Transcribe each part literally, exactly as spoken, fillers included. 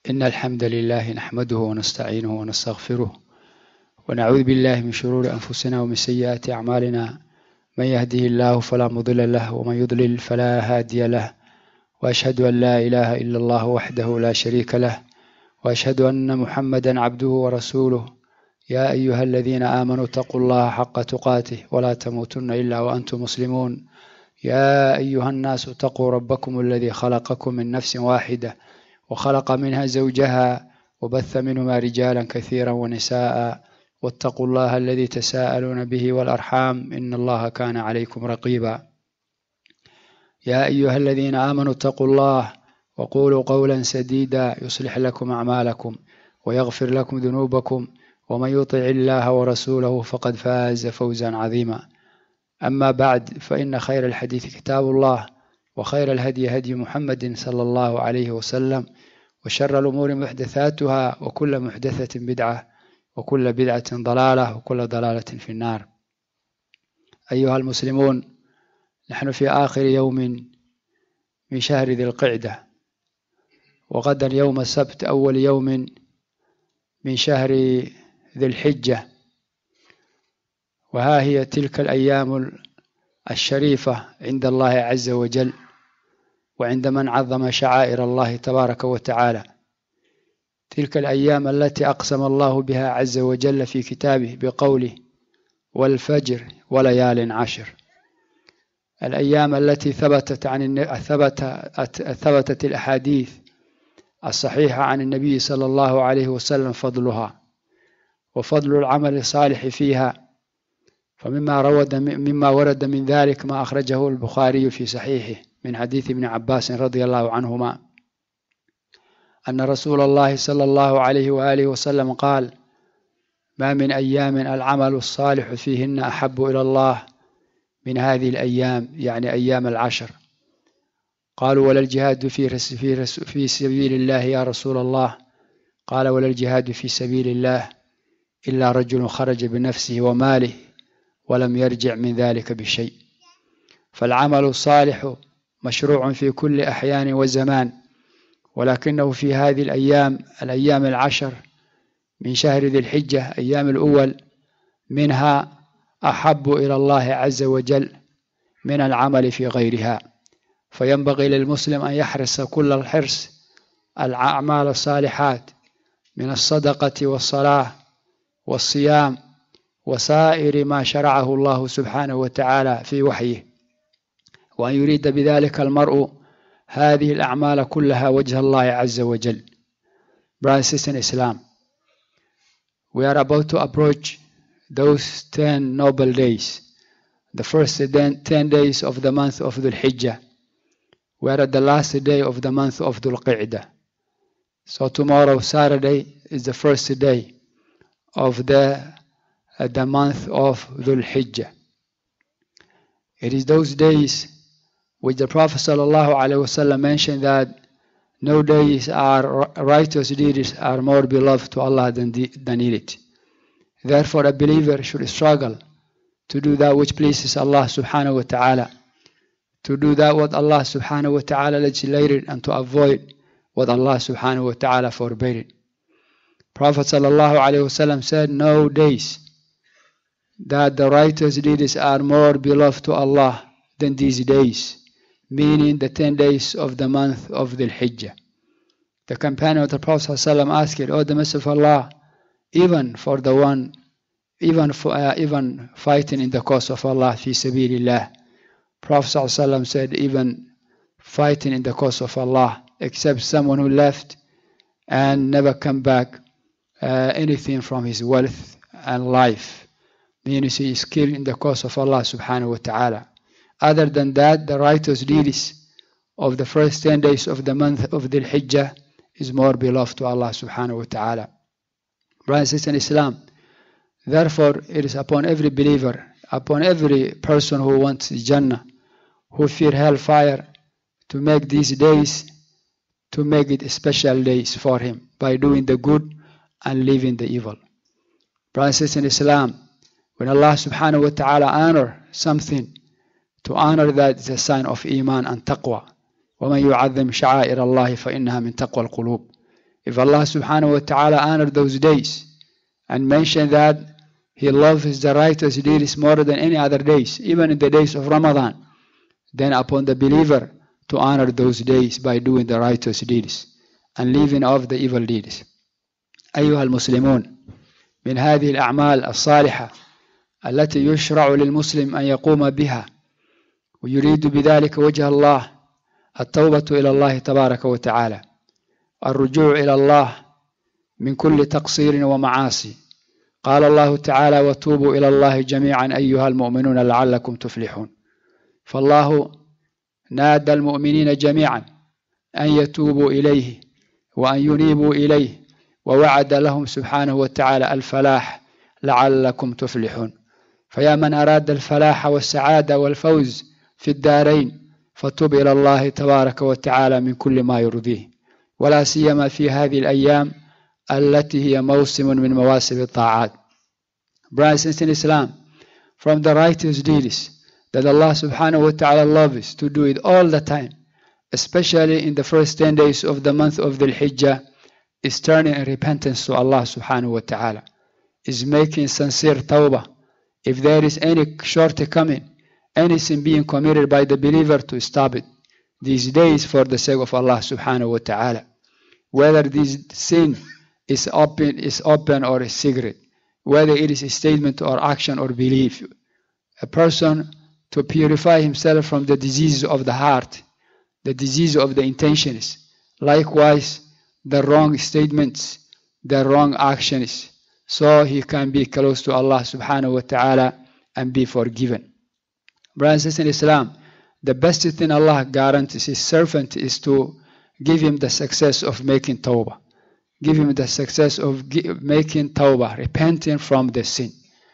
إن الحمد لله نحمده ونستعينه ونستغفره ونعوذ بالله من شرور أنفسنا ومن سيئات أعمالنا من يهده الله فلا مضل له ومن يضلل فلا هادي له وأشهد أن لا إله إلا الله وحده لا شريك له وأشهد أن محمدا عبده ورسوله يا أيها الذين آمنوا اتقوا الله حق تقاته ولا تموتن إلا وأنتم مسلمون يا أيها الناس اتقوا ربكم الذي خلقكم من نفس واحدة وخلق منها زوجها وبث منهما رجالا كثيرا ونساء واتقوا الله الذي تساءلون به والأرحام إن الله كان عليكم رقيبا يا أيها الذين آمنوا اتقوا الله وقولوا قولا سديدا يصلح لكم أعمالكم ويغفر لكم ذنوبكم ومن يطع الله ورسوله فقد فاز فوزا عظيما أما بعد فإن خير الحديث كتاب الله وخير الهدي هدي محمد صلى الله عليه وسلم وشر الأمور محدثاتها وكل محدثة بدعة وكل بدعة ضلالة وكل ضلالة في النار. أيها المسلمون، نحن في آخر يوم من شهر ذي القعدة، وغدا يوم السبت أول يوم من شهر ذي الحجة، وها هي تلك الأيام الشريفة عند الله عز وجل وعند من عظم شعائر الله تبارك وتعالى، تلك الأيام التي أقسم الله بها عز وجل في كتابه بقوله والفجر وليال عشر، الأيام التي ثبتت عن ثبت ثبتت الأحاديث الصحيحة عن النبي صلى الله عليه وسلم فضلها وفضل العمل الصالح فيها. فمما ورد مما ورد من ذلك ما أخرجه البخاري في صحيحه من حديث ابن عباس رضي الله عنهما أن رسول الله صلى الله عليه وآله وسلم قال: ما من أيام العمل الصالح فيهن أحب إلى الله من هذه الأيام، يعني أيام العشر. قالوا: ولا الجهاد في في سبيل الله يا رسول الله؟ قال: ولا الجهاد في سبيل الله إلا رجل خرج بنفسه وماله ولم يرجع من ذلك بشيء. فالعمل الصالح مشروع في كل أحيان وزمان، ولكنه في هذه الأيام الأيام العشر من شهر ذي الحجة أيام الأول منها أحب إلى الله عز وجل من العمل في غيرها. فينبغي للمسلم أن يحرص كل الحرص الأعمال الصالحات من الصدقة والصلاة والصيام وسائر ما شرعه الله سبحانه وتعالى في وحيه، وأن يريد بذلك المرء هذه الأعمال كلها وجه الله عز وجل. Brothers in Islam, we are about to approach those ten noble days, the first ten days of the month of Dhul Hijjah. We are at the last day of the month of Dhul Qi'dah. So tomorrow, Saturday, is the first day of the, uh, the month of Dhul Hijjah. It is those days which the Prophet ﷺ mentioned that no days are righteous deeds are more beloved to Allah than, the, than it. Therefore, a believer should struggle to do that which pleases Allah subhanahu wa ta'ala, to do that what Allah subhanahu wa ta'ala legislated, and to avoid what Allah subhanahu wa ta'ala forbade. Prophet ﷺ said, no days that the righteous deeds are more beloved to Allah than these days, meaning the ten days of the month of Dhul Hijjah. The companion of the Prophet ﷺ asked, "O the Messenger of Allah, even for the one, even for uh, even fighting in the cause of Allah fi sabilillah?" Prophet ﷺ said, even fighting in the cause of Allah, except someone who left and never come back uh, anything from his wealth and life, meaning he is killed in the cause of Allah subhanahu wa ta'ala. Other than that, the righteous deeds of the first ten days of the month of Dhul Hijjah is more beloved to Allah subhanahu wa ta'ala. Brothers in Islam, therefore it is upon every believer, upon every person who wants Jannah, who fear hellfire, to make these days, to make it special days for him by doing the good and leaving the evil. Brothers in Islam, when Allah subhanahu wa ta'ala honor something, to honor that is a sign of Iman and Taqwa. وَمَنْ يُعَظِّمْ شَعَائِرَ اللَّهِ فَإِنَّهَا مِنْ تَقْوَى الْقُلُوبِ. If Allah subhanahu wa ta'ala honored those days and mentioned that He loves the righteous deeds more than any other days, even in the days of Ramadan, then upon the believer to honor those days by doing the righteous deeds and leaving off the evil deeds. أيها المسلمون، من هذه الأعمال الصالحة التي يشرع للمسلم أن يقوم بها ويريد بذلك وجه الله التوبة إلى الله تبارك وتعالى، الرجوع إلى الله من كل تقصير ومعاصي. قال الله تعالى: وتوبوا إلى الله جميعا أيها المؤمنون لعلكم تفلحون. فالله نادى المؤمنين جميعا أن يتوبوا إليه وأن ينيبوا إليه، ووعد لهم سبحانه وتعالى الفلاح لعلكم تفلحون. فيا من أراد الفلاح والسعادة والفوز في الدارين فتوب إلى الله تبارك وتعالى من كل ما يرضيه، ولا سيما في هذه الأيام التي هي موسم من مواسم الطاعات. Brothers and sisters in Islam, from the righteous deeds that Allah subhanahu wa ta'ala loves to do it all the time, especially in the first ten days of the month of Dhul Hijjah, is turning in repentance to Allah subhanahu wa ta'ala, is making sincere tawbah. If there is any shortcoming, anything being committed by the believer, to stop it these days for the sake of Allah subhanahu wa ta'ala. Whether this sin is open, is open or a secret, whether it is a statement or action or belief, a person to purify himself from the diseases of the heart, the disease of the intentions, likewise the wrong statements, the wrong actions, so he can be close to Allah subhanahu wa ta'ala and be forgiven. Brothers and sisters in Islam, the best thing Allah guarantees His servant is to give him the success of making tawbah. Give him the success of making tawbah, repenting from the sin.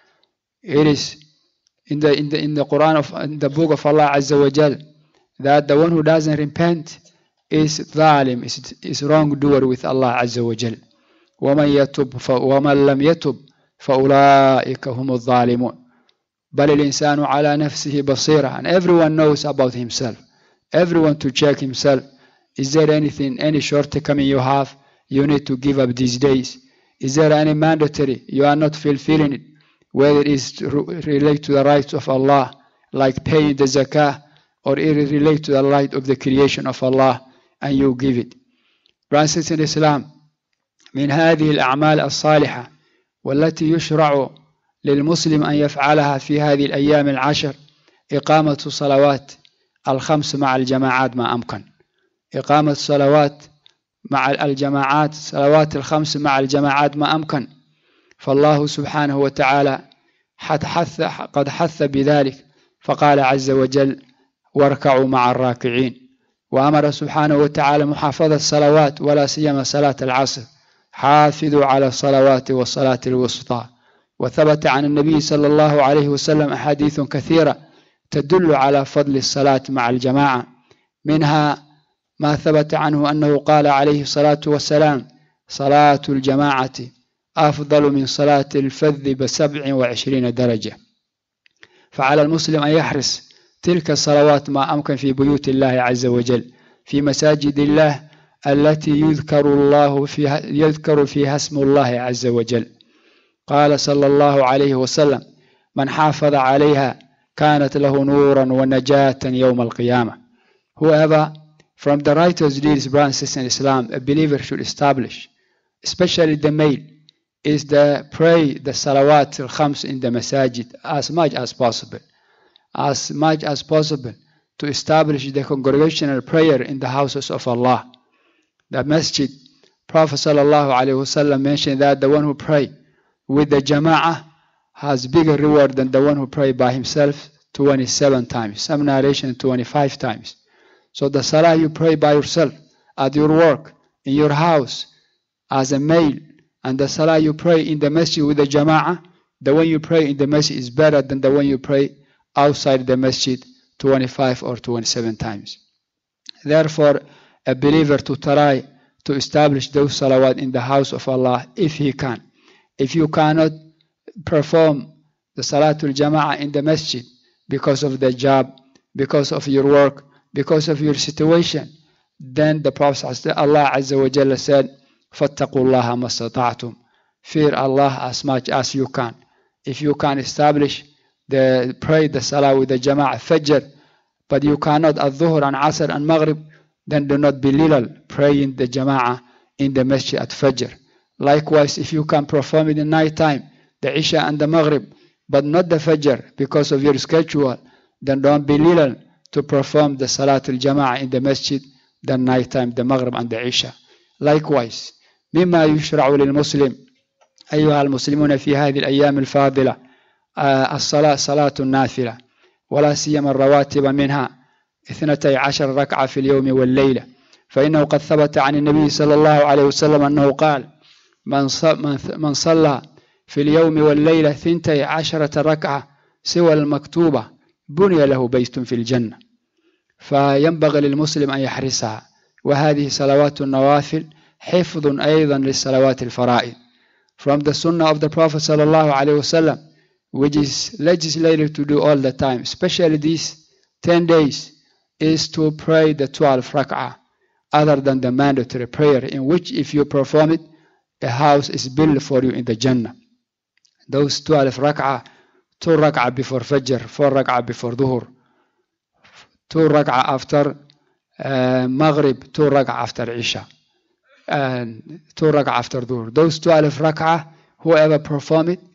It is in the in the in the Quran of in the book of Allah Azza wa Jal that the one who doesn't repent is zalim, is, is wrongdoer with Allah Azza wa Jal. وَمَنْ يَتُبْ وَمَنْ لَمْ يَتُبْ فَأُولَٰئِكَ هُمُ الظَّالِمُونَ بَلِ الْإِنسَانُ عَلَى نَفْسِهِ بَصِيرًا. And everyone knows about himself. Everyone to check himself. Is there anything, any shortcoming you have, you need to give up these days? Is there any mandatory you are not fulfilling it, whether it is to relate to the rights of Allah, like paying the zakah, or it relate to the right of the creation of Allah, and you give it? Brothers and sisters in Islam, من هذه الأعمال الصالحة والتي يشرع للمسلم أن يفعلها في هذه الأيام العشر إقامة صلوات الخمس مع الجماعات ما أمكن. إقامة صلوات مع الجماعات، صلوات الخمس مع الجماعات ما أمكن. فالله سبحانه وتعالى حث قد حث بذلك، فقال عز وجل: واركعوا مع الراكعين. وأمر سبحانه وتعالى محافظة الصلوات، ولا سيما صلاة العصر: حافظوا على الصلوات والصلاة الوسطى. وثبت عن النبي صلى الله عليه وسلم أحاديث كثيرة تدل على فضل الصلاة مع الجماعة، منها ما ثبت عنه أنه قال عليه الصلاة والسلام: صلاة الجماعة أفضل من صلاة الفذ بسبع وعشرين درجة. فعلى المسلم أن يحرص تلك الصلوات ما أمكن في بيوت الله عز وجل، في مساجد الله التي يذكر الله فيها يذكر فيها اسم الله عز وجل. قال صلى الله عليه وسلم: من حافظ عليها كانت له نورا ونجاة يوم القيامة. Whoever from the righteous deeds, brothers and sisters in Islam, a believer should establish, especially the male, is the pray the salawat al-khams in the masajid as much as possible, as much as possible to establish the congregational prayer in the houses of Allah. The masjid, Prophet sallallahu alaihi wasallam mentioned that the one who pray with the jama'ah has bigger reward than the one who pray by himself twenty-seven times, some narration twenty-five times. So the salah you pray by yourself, at your work, in your house, as a male, and the salah you pray in the masjid with the jama'ah, the one you pray in the masjid is better than the one you pray outside the masjid twenty-five or twenty-seven times. Therefore, a believer to try to establish those salawat in the house of Allah if he can. If you cannot perform the salatul jama'ah in the masjid because of the job, because of your work, because of your situation, then the Prophet Allah Azza wa Jalla said, فَاتَّقُوا اللَّهَ مَا اسْتَطَعْتُمْ. Fear Allah as much as you can. If you can establish the pray the salah with the jama'ah fajr, but you cannot at dhuhr and asr and maghrib, then do not belittle praying the jama'ah in the masjid at fajr. Likewise, if you can perform it in night time, the isha and the maghrib, but not the fajr because of your schedule, then don't belittle to perform the salat al-jama'ah in the masjid, the night time, the maghrib and the isha. Likewise, مما يشرع للمسلم أيها المسلمون في هذه الأيام الفاضلة الصلاة صلاة النافلة، ولا سيما الرواتب منها اثنتي عشر ركعة في اليوم والليلة، فإنه قد ثبت عن النبي صلى الله عليه وسلم أنه قال: من صلى في اليوم والليلة ثنتي عشرة ركعة سوى المكتوبة بني له بيت في الجنة. فينبغي للمسلم أن يحرصها. وهذه صلوات النوافل حفظ أيضا للصلوات الفرائض. From the sunnah of the Prophet صلى الله عليه وسلم, which is legislated to do all the time, especially these ten days, is to pray the twelve rak'ah, other than the mandatory prayer, in which if you perform it, a house is built for you in the Jannah. Those twelve rak'ah, two rak'ah before Fajr, four rak'ah before Dhuhr, two rak'ah after uh, Maghrib, two rak'ah after Isha, and two rak'ah after Dhuhr. Those twelve rak'ah, whoever perform it,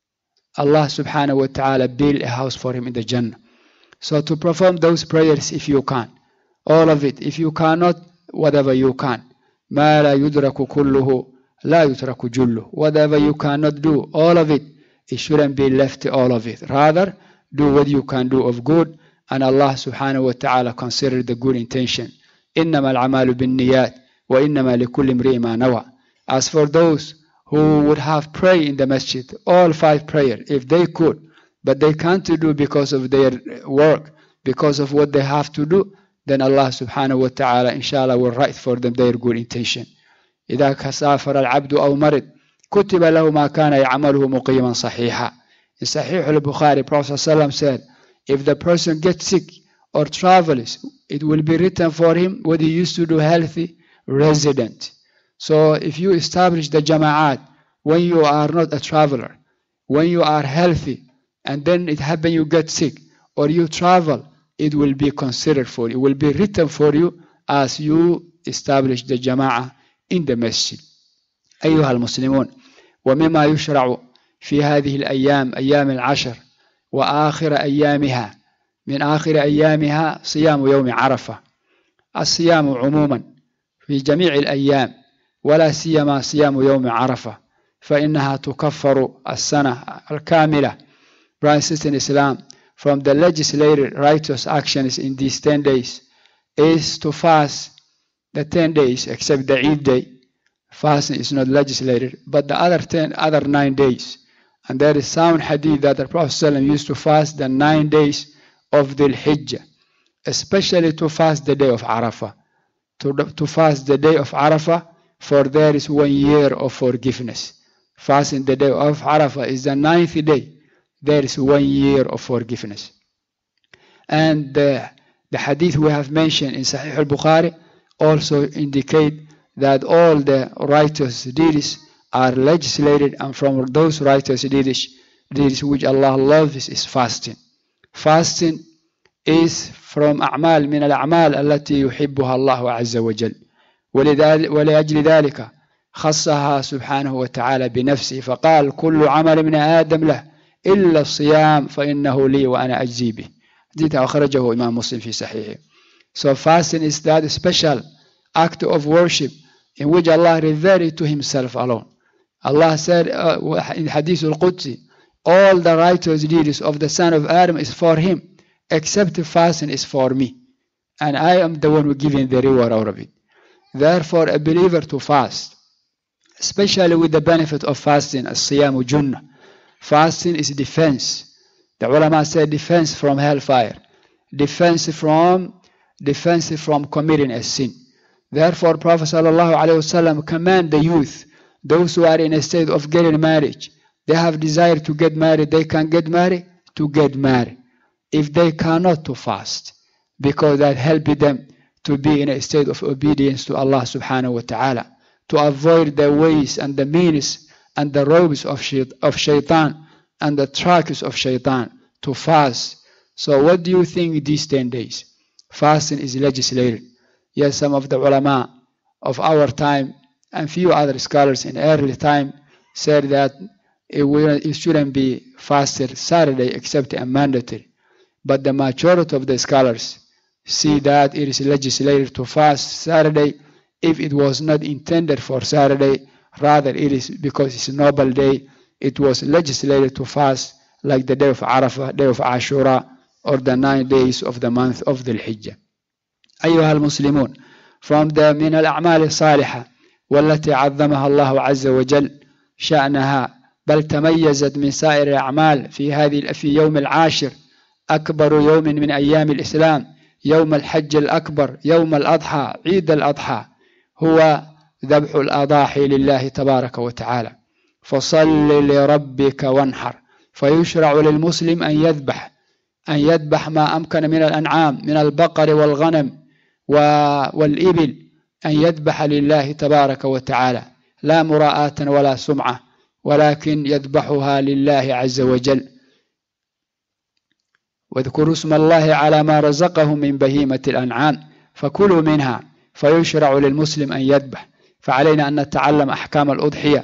Allah subhanahu wa ta'ala build a house for him in the Jannah. So to perform those prayers if you can, all of it. If you cannot, whatever you can. ما لا يدرك كله لا يترك جله. Whatever you cannot do, all of it, it shouldn't be left all of it. Rather, do what you can do of good, and Allah subhanahu wa ta'ala consider the good intention. إنما الأعمال بالنيات وإنما لكل امرئ ما نوى. As for those who would have pray in the masjid, all five prayer, if they could, but they can't do because of their work, because of what they have to do, then Allah subhanahu wa ta'ala inshallah will write for them their good intention. إذا كسافر العبد أو مرض كتب له ما كان يعمله مقيما صحيحا. In Sahih al-Bukhari, Prophet ﷺ said, if the person gets sick or travels, it will be written for him what he used to do healthy, resident. So if you establish the jama'at when you are not a traveler, when you are healthy, and then it happens you get sick or you travel, it will be considered for you, it will be written for you as you establish the jama'ah in the masjid. أيها المسلمون، ومما يشرع في هذه الأيام أيام العشر وآخر أيامها، من آخر أيامها صيام يوم عرفة. الصيام عموما في جميع الأيام، ولا سيما صيام يوم عرفة، فإنها تكفر السنة الكاملة. Brothers and sisters in Islam, from the legislated righteous actions in these ten days is to fast the ten days except the Eid day. Fasting is not legislated, but the other ten, other nine days. And there is sound hadith that the Prophet ﷺ used to fast the nine days of the Hijjah, especially to fast the day of Arafah. To, to fast the day of Arafah, for there is one year of forgiveness. Fasting the day of Arafah is the ninth day. There is one year of forgiveness. And the, the hadith we have mentioned in Sahih al-Bukhari also indicate that all the righteous deeds are legislated, and from those righteous deeds, deeds which Allah loves is fasting. Fasting is from أعمال من الأعمال التي يحبها الله عز وجل، ولأجل ذلك خصها سبحانه وتعالى بنفسه فقال: كل عمل من آدم له إلا الصيام فإنه لي وأنا أجزي به. حديث أخرجه إمام مسلم في صحيحه. So fasting is that special act of worship in which Allah revealed to himself alone. Allah said uh, in Hadith al-Qudsi, all the righteous deeds of the son of Adam is for him, except the fasting is for me, and I am the one who giving the reward out of it. Therefore, a believer to fast, especially with the benefit of fasting, as-siyamu junnah. Fasting is defense. The ulama said defense from hellfire, defense from defense from committing a sin. Therefore, Prophet sallallahu alaihi wasallam command the youth, those who are in a state of getting married, they have desire to get married, they can get married, to get married. If they cannot, to fast, because that helps them to be in a state of obedience to Allah subhanahu wa ta'ala, to avoid the ways and the means and the robes of, shait- of shaitan and the tracks of shaitan, to fast. So what do you think these ten days? Fasting is legislated. Yes, some of the ulama of our time and few other scholars in early time said that it, will, it shouldn't be fasted Saturday except a mandatory. But the majority of the scholars see that it is legislated to fast Saturday if it was not intended for Saturday, rather it is because it's a noble day, it was legislated to fast like the day of Arafah, day of Ashura, or the nine days of the month of the Hijjah. أيها المسلمون, from the من الأعمال الصالحة والتي عظمها الله عز وجل شأنها بل تميزت من سائر الأعمال في هذه في يوم العاشر أكبر يوم من أيام الإسلام يوم الحج الأكبر يوم الأضحى عيد الأضحى هو ذبح الأضاحي لله تبارك وتعالى. فصل لربك وانحر. فيشرع للمسلم أن يذبح أن يذبح ما أمكن من الأنعام من البقر والغنم والإبل، أن يذبح لله تبارك وتعالى لا مراءة ولا سمعة، ولكن يذبحها لله عز وجل. واذكروا اسم الله على ما رزقهم من بهيمة الأنعام فكلوا منها. فيشرع للمسلم أن يذبح. فعلينا أن نتعلم أحكام الأضحية،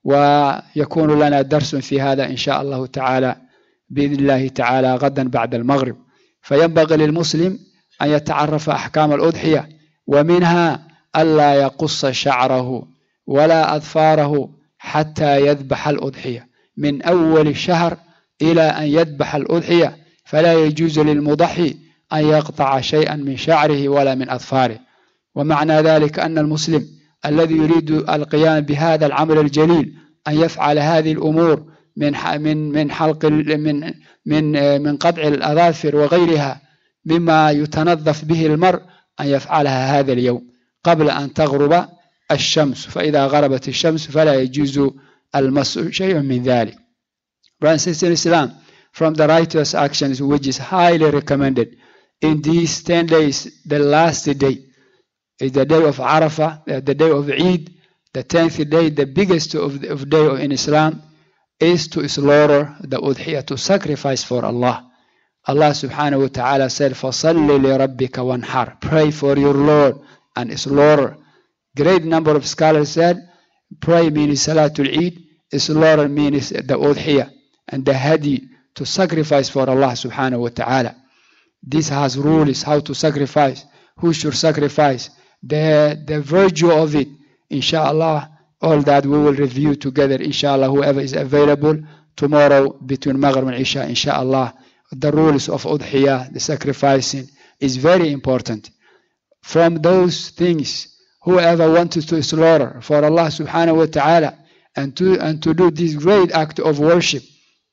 ويكون لنا درس في هذا إن شاء الله تعالى بإذن الله تعالى غدا بعد المغرب. فينبغي للمسلم أن يتعرف أحكام الأضحية، ومنها ألا يقص شعره ولا أظفاره حتى يذبح الأضحية. من أول الشهر إلى أن يذبح الأضحية فلا يجوز للمضحي أن يقطع شيئا من شعره ولا من أظفاره. ومعنى ذلك أن المسلم الذي يريد القيام بهذا العمل الجليل أن يفعل هذه الأمور من من من حلق من من من قطع الأظافر وغيرها مما يتنظف به المرء، أن يفعلها هذا اليوم قبل أن تغرب الشمس، فإذا غربت الشمس فلا يجوز المس شيء من ذلك. Brothers and sisters in Islam, from the righteous actions which is highly recommended in these ten days, the last day is the day of Arafah, the day of Eid, the tenth day, the biggest of, of day in Islam, is to slaughter the udhiyah, to sacrifice for Allah. Allah subhanahu wa ta'ala said, فَصَلِّ لِرَبِّكَ وَانْحَرْ, pray for your Lord and slaughter. Great number of scholars said, pray means Salatul Eid, slaughter means the udhiyah and the hadi, to sacrifice for Allah subhanahu wa ta'ala. This has rules how to sacrifice, who should sacrifice, the, the virtue of it, inshallah. All that we will review together, inshallah, whoever is available tomorrow between Maghrib and Isha, inshallah. The rules of udhiyah, the sacrificing, is very important. From those things, whoever wanted to slaughter for Allah subhanahu wa ta'ala and to, and to do this great act of worship,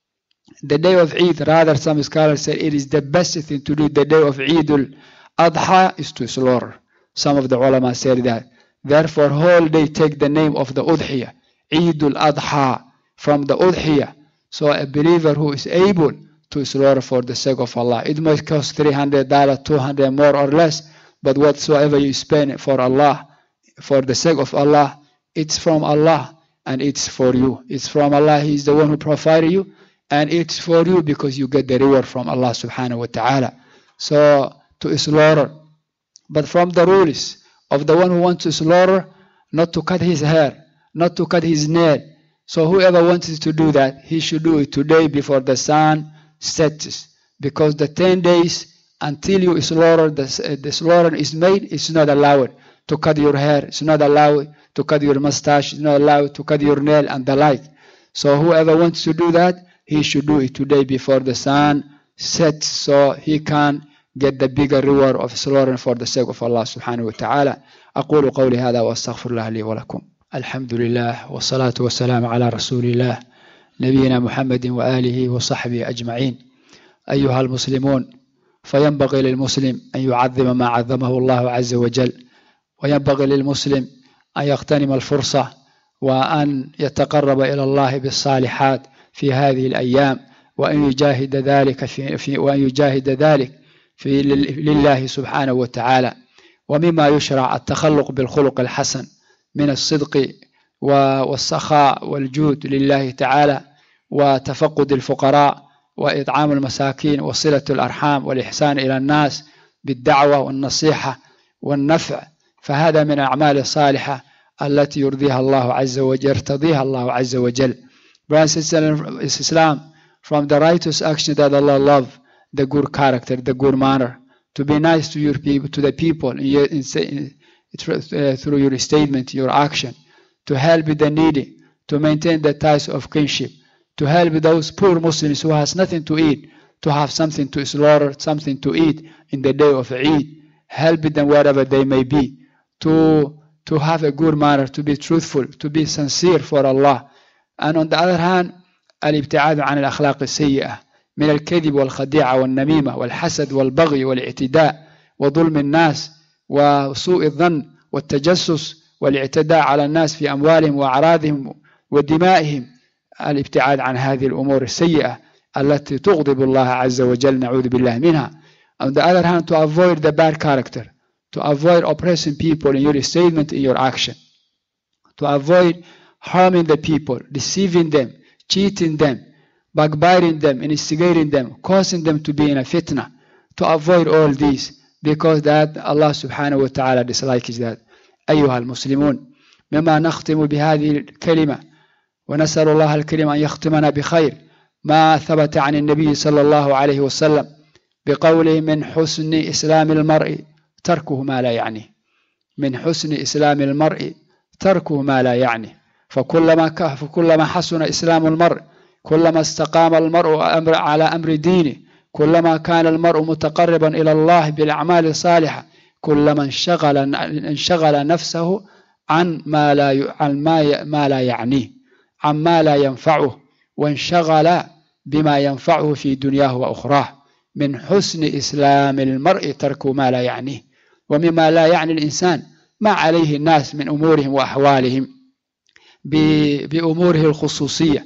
the day of Eid, rather some scholars say it is the best thing to do the day of Eid al-Adha is to slaughter. Some of the ulama said that. Therefore, whole day take the name of the udhiyah, Eid al-Adha, from the udhiyah. So a believer who is able to slaughter for the sake of Allah, it might cost three hundred dollars, two hundred dollars more or less, but whatsoever you spend for Allah, for the sake of Allah, it's from Allah and it's for you. It's from Allah, He is the one who provided you, and it's for you because you get the reward from Allah subhanahu wa ta'ala. So to slaughter. But from the rules of the one who wants to slaughter, not to cut his hair, not to cut his nail. So whoever wants to do that, he should do it today before the sun sets. Because the ten days until you slaughter, the, the slaughter is made, it's not allowed to cut your hair, it's not allowed to cut your mustache, it's not allowed to cut your nail and the like. So whoever wants to do that, he should do it today before the sun sets, so he can get the bigger reward of slaughtering for the sake of Allah subhanahu wa ta'ala. أقول قولي هذا وأستغفر الله لي ولكم. الحمد لله والصلاة والسلام على رسول الله نبينا محمد وآله وصحبه أجمعين. أيها المسلمون، فينبغي للمسلم أن يعظم ما عظمه الله عز وجل، وينبغي للمسلم أن يغتنم الفرصة وأن يتقرب إلى الله بالصالحات في هذه الأيام، وأن يجاهد ذلك في, في وأن يجاهد ذلك في لله سبحانه وتعالى. ومما يشرع التخلق بالخلق الحسن من الصدق والسخاء والجود لله تعالى وتفقد الفقراء وإطعام المساكين وصلة الأرحام والإحسان إلى الناس بالدعوة والنصيحة والنفع، فهذا من الأعمال الصالحة التي يرضيها الله عز وجل يرتضيها الله عز وجل. Brothers and sisters, Islam, from the righteous action that Allah loves, the good character, the good manner, to be nice to your people, to the people in your, in, in, uh, through your statement, your action, to help the needy, to maintain the ties of kinship, to help those poor Muslims who has nothing to eat, to have something to slaughter, something to eat in the day of Eid, help them wherever they may be, to to have a good manner, to be truthful, to be sincere for Allah. And on the other hand, الابتعاد عن الأخلاق السيئة من الكذب والخديعة والنميمة والحسد والبغي والاعتداء وظلم الناس وسوء الظن والتجسس والاعتداء على الناس في أموالهم وأعراضهم ودمائهم. الابتعاد عن هذه الأمور السيئة التي تغضب الله عز وجل، نعوذ بالله منها. On the other hand, to avoid the bad character, to avoid oppressing people in your statement, in your action, to avoid harming the people, deceiving them, cheating them, backbiting them, instigating them, causing them to be in a fitna, to avoid all these, because that Allah subhanahu wa ta'ala dislikes that. أيها المسلمون، مما نختم بهذه الكلمة ونسأل الله الكريم أن يختمنا بخير ما ثبت عن النبي صلى الله عليه وسلم بقوله: من حسن إسلام المرء تركه ما لا يعنيه. من حسن إسلام المرء تركه ما لا يعنيه. فكلما فكلما حسن إسلام المرء، كلما استقام المرء أمر على أمر دينه، كلما كان المرء متقربا إلى الله بالأعمال الصالحة، كلما انشغل انشغل نفسه عن ما لا عن ما ما لا يعنيه، عن ما لا ينفعه، وانشغل بما ينفعه في دنياه وأخراه. من حسن إسلام المرء ترك ما لا يعنيه. ومما لا يعني الإنسان ما عليه الناس من أمورهم وأحوالهم بأموره الخصوصية،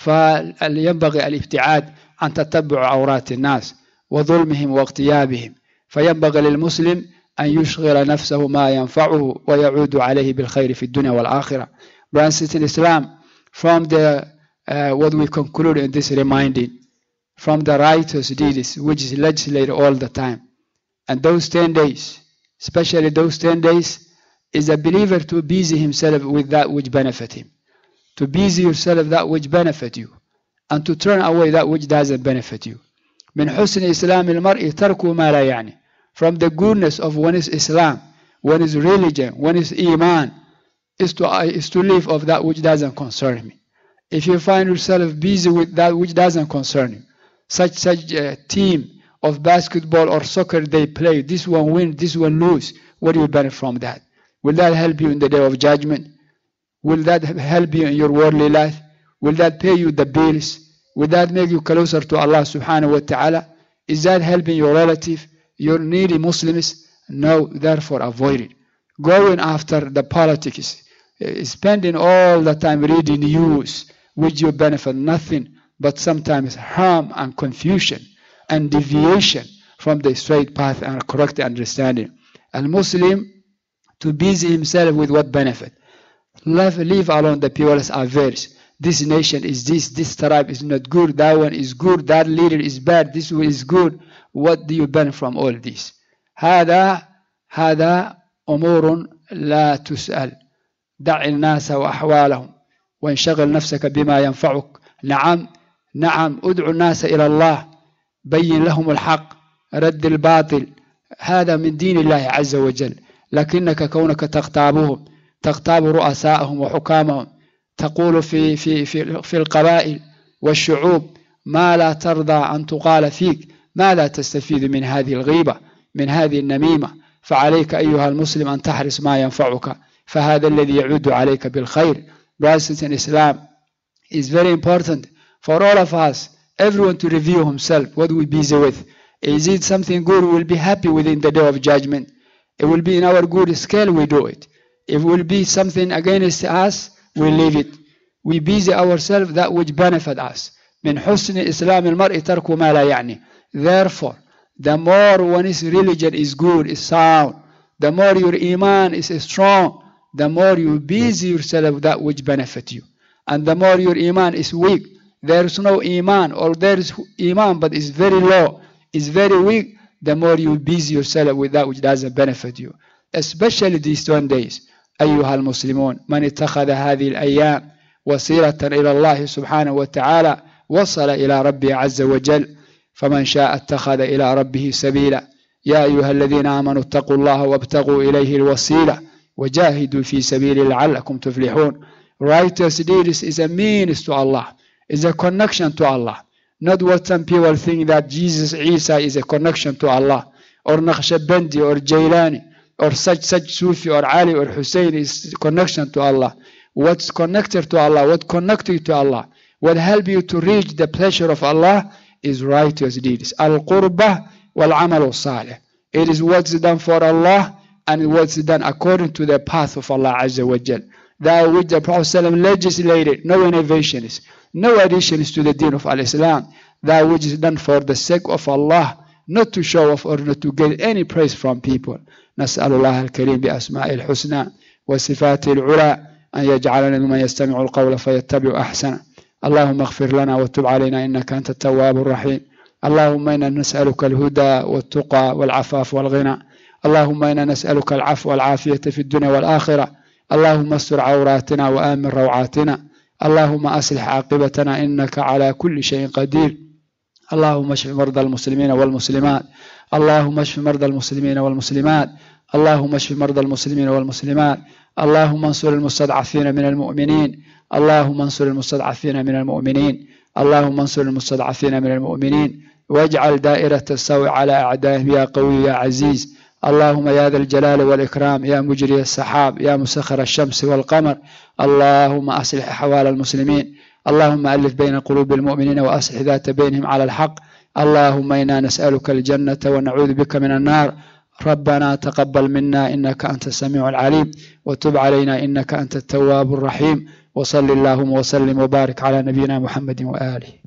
فينبغي الابتعاد عن تتبع عورات الناس وظلمهم واغتيابهم. فينبغي للمسلم أن يشغل نفسه ما ينفعه ويعود عليه بالخير في الدنيا والآخرة. Brothers in Islam, from the uh, what we conclude in this reminding, from the righteous deeds which is legislated all the time, and those ten days, especially those ten days, is a believer to busy himself with that which benefit him, to busy yourself that which benefit you, and to turn away that which doesn't benefit you. من حسن إسلام المرء تركه ما لا يعني. From the goodness of one's Islam, one's religion, one's iman, is to is to live of that which doesn't concern me. If you find yourself busy with that which doesn't concern you, such such a team of basketball or soccer they play, this one win, this one lose, what do you benefit from that? Will that help you in the day of judgment? Will that help you in your worldly life? Will that pay you the bills? Will that make you closer to Allah subhanahu wa ta'ala? Is that helping your relative, your needy Muslims? No, therefore avoid it. Going after the politics, spending all the time reading news, which you benefit nothing but sometimes harm and confusion and deviation from the straight path and correct understanding. And Muslim to busy himself with what benefit. Leave, leave alone the people's affairs. This nation is this, this tribe is not good, that one is good, that leader is bad, this one is good. What do you benefit from all this? هذا هذا أمور لا تسأل. دع الناس وأحوالهم وانشغل نفسك بما ينفعك. نعم نعم ادعو الناس إلى الله، بين لهم الحق، رد الباطل، هذا من دين الله عز وجل. لكنك كونك تغتابهم، تغتاب رؤساءهم وحكامهم، تقول في في في في القبائل والشعوب ما لا ترضى أن تقال فيك، ماذا تستفيد من هذه الغيبة، من هذه النميمة؟ فعليك أيها المسلم أن تحرص ما ينفعك، فهذا الذي يعود عليك بالخير. Brothers in Islam, is very important for all of us, everyone to review himself, what we busy with. Is it something good we will be happy with in the day of judgment? It will be in our good scale, we do it. If it will be something against us, we leave it. We busy ourselves that which benefit us. من حسن إسلام المرء ترك ما لا يعني. Therefore, the more one's religion is good, is sound, the more your iman is strong, the more you busy yourself with that which benefit you. And the more your iman is weak, there is no iman, or there is iman but it's very low, it's very weak, the more you busy yourself with that which doesn't benefit you. Especially these twenty days. أيها المسلمون من اتخذ هذه الأيام وسيلة إلى الله سبحانه وتعالى وصل إلى ربه عز وجل، فمن شاء اتخذ إلى ربه سبيلا. يا أيها الذين آمنوا اتقوا الله وابتغوا إليه الوسيلة وجاهدوا في سبيله لعلكم تفلحون. Righteous deeds is a means to Allah, is a connection to Allah. Not what some people think that Jesus Isa is a connection to Allah, or Naqshbandi or Jailani or such such Sufi or Ali or Hussein is connection to Allah. What's connected to Allah, what connects you to Allah, what help you to reach the pleasure of Allah is righteous deeds. Al-Qurbah wal-Amal al-Salih. It is what's done for Allah and what's done according to the path of Allah Azza wa Jal. That which the Prophet ﷺ legislated, no innovations, no additions to the deen of Al-Islam. That which is done for the sake of Allah, not to show off or not to get any praise from people. نسأل الله الكريم بأسماء الحسنى وصفاته العلى أن يجعلنا ممن يستمع القول فيتبع أحسنه. اللهم اغفر لنا وتب علينا إنك أنت التواب الرحيم. اللهم إنا نسألك الهدى والتقى والعفاف والغنى. اللهم إنا نسألك العفو والعافية في الدنيا والآخرة. اللهم استر عوراتنا وآمن روعاتنا. اللهم أصلح عاقبتنا إنك على كل شيء قدير. اللهم اشف مرضى المسلمين والمسلمات. اللهم اشف مرضى المسلمين والمسلمات. اللهم اشف مرضى المسلمين والمسلمات. اللهم انصر المستضعفين من المؤمنين. اللهم انصر المستضعفين من المؤمنين. اللهم انصر المستضعفين من المؤمنين. واجعل دائرة السوء على أعدائهم يا قوي يا عزيز. اللهم يا ذا الجلال والإكرام يا مجري السحاب يا مسخر الشمس والقمر. اللهم أصلح أحوال المسلمين. اللهم ألف بين قلوب المؤمنين وأصلح ذات بينهم على الحق. اللهم إنا نسألك الجنة ونعوذ بك من النار. ربنا تقبل منا إنك أنت السميع العليم وتب علينا إنك أنت التواب الرحيم. وصل اللهم وسلم وبارك على نبينا محمد وآله.